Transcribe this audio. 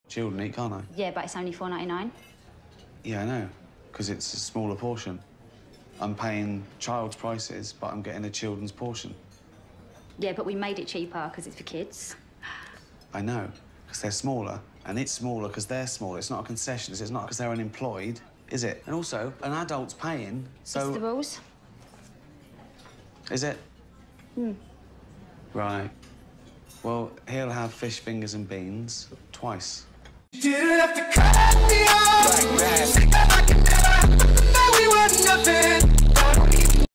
Children eat, can't I? Yeah, but it's only $4.99. Yeah, I know, because it's a smaller portion. I'm paying child's prices, but I'm getting a children's portion. Yeah, but we made it cheaper because it's for kids. I know, because they're smaller, and it's smaller because they're smaller. It's not a concession. It's not because they're unemployed, is it? And also, an adult's paying, so... It's the rules. Is it? Hmm. Right. Well, he'll have fish fingers and beans twice. You didn't have to cut me off like that.